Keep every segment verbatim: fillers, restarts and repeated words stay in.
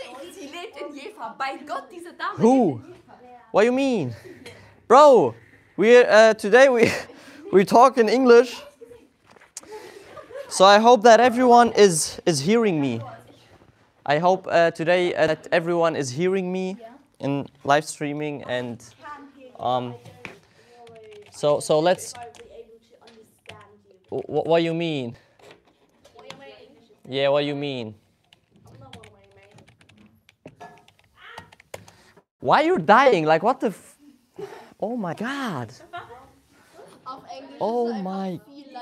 Sie lebt in Jever. Bei Gott, diese Dame. Who? What do you mean? Bro, we uh, today we we talk in English. So I hope that everyone is is hearing me. I hope uh, today uh, that everyone is hearing me in live streaming, and um so so let's what what you mean? Yeah, what you mean? Why you're dying? Like what the f Oh my god. Oh my.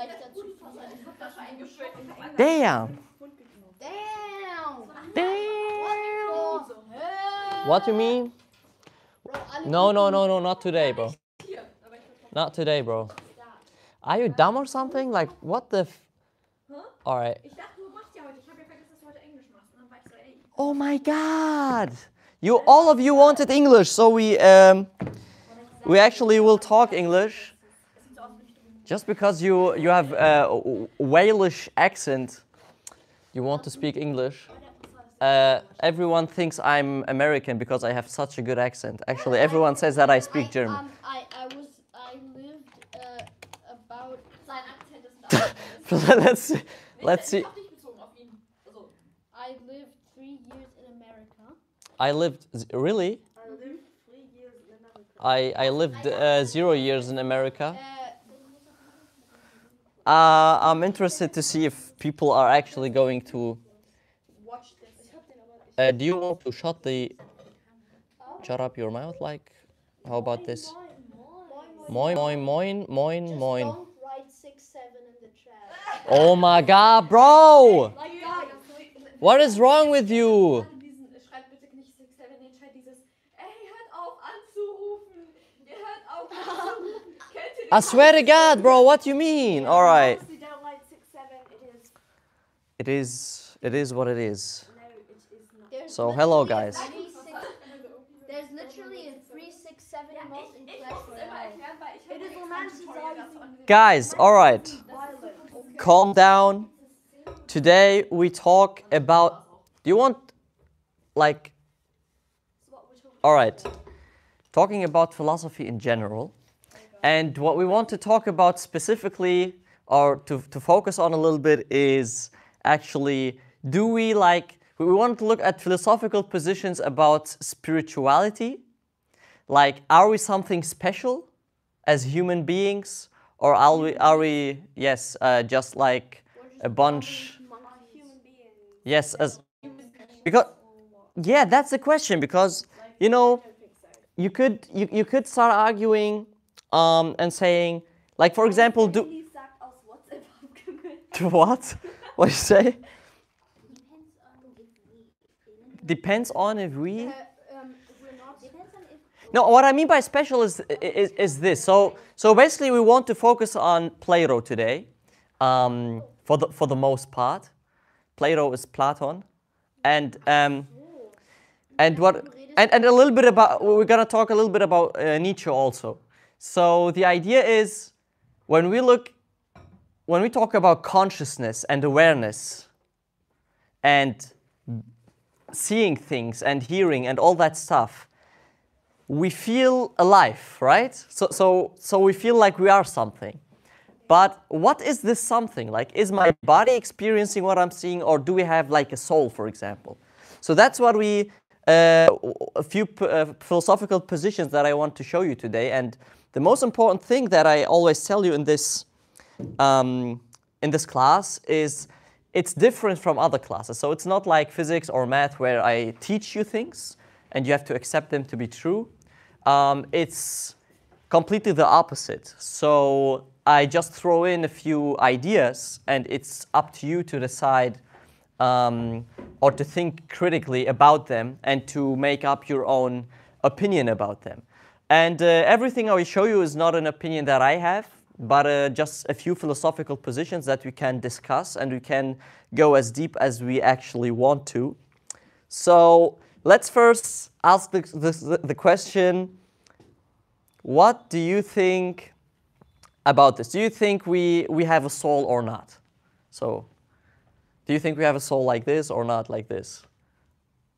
Damn. Damn. Damn. What you mean? No, no, no, no, not today, bro. Not today, bro. Are you dumb or something? Like, what the f... Alright. Oh my god. You, all of you wanted English, so we, um, we actually will talk English. Just because you, you have a Walish accent, you want to speak English. Uh, everyone thinks I'm American because I have such a good accent. Actually, everyone says that I speak German. Um, I, I was, I lived uh, about... let's see. Let's see. I lived three years in America. I lived, really? I lived three years in America. I, I lived uh, zero years in America. Uh, Uh, I'm interested to see if people are actually going to... Watch this. Uh, do you want to shut the... Shut up your mouth, like? How about this? Moin, moin, moin, moin, moin. Don't write six seven in the chat. Oh my god, bro! Like guys. What is wrong with you? Schreibt bitte nicht six seven, den schreibt dieses, ey, hört auf anzurufen. Ihr hört auf anzurufen. Kennt ihr I swear to God, bro, what do you mean? All right. You don't like six seven, it is. It is, it is what it is. No, it is not. There's So, hello, literally a guys. three, six, there's literally a three six seven emote in Ich class muss es immer right erklären, weil ich It is romanticizing. Guys, all right. Calm down. Today we talk about... Do you want, like... All right. Talking about philosophy in general. And what we want to talk about specifically, or to, to focus on a little bit, is actually, do we like... We want to look at philosophical positions about spirituality. Like, are we something special as human beings? Or are we, are we yes, uh, just like a bunch... Human being. Yes, as... Because... Yeah, that's the question, because, you know, you could, you, you could start arguing um, and saying, like, for example, do... Die sagt aus WhatsApp abgemeldet. What? What do you say? Depends on if we... Uh, um, we're not. No, what I mean by special is, is, is this. So, so basically we want to focus on Plato today, um, for, the, for the most part. Plato is Platon. And, um, and, what, and, and a little bit about, we're going to talk a little bit about uh, Nietzsche also. So the idea is, when we look, when we talk about consciousness and awareness, and seeing things and hearing and all that stuff, we feel alive, right? So, so, so we feel like we are something. But what is this something? Like, is my body experiencing what I'm seeing, or do we have like a soul, for example? So that's what we, uh, a few uh, philosophical positions that I want to show you today. And the most important thing that I always tell you in this, um, in this class is, it's different from other classes. So it's not like physics or math where I teach you things and you have to accept them to be true. Um, it's completely the opposite. So I just throw in a few ideas and it's up to you to decide um, or to think critically about them and to make up your own opinion about them. And uh, everything I will show you is not an opinion that I have, but uh, just a few philosophical positions that we can discuss, and we can go as deep as we actually want to. So let's first ask the, the, the question, what do you think about this? Do you think we, we have a soul or not? So do you think we have a soul like this or not like this?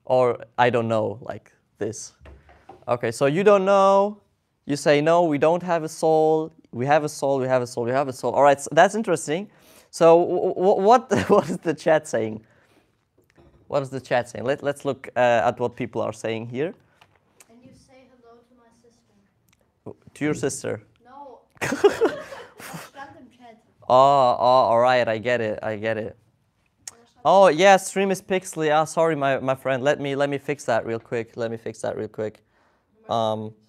Or I don't know, like this. Okay, so you don't know. You say, no, we don't have a soul. We have a soul, we have a soul, we have a soul. All right, so that's interesting. So what, what is the chat saying? What is the chat saying? Let, let's look uh, at what people are saying here. And you say hello to my sister. To your sister? No. Random chat. Oh, oh, all right, I get it, I get it. Oh, yeah, stream is pixely. Ah, sorry, my, my friend. Let me, let me fix that real quick. Let me fix that real quick. Um,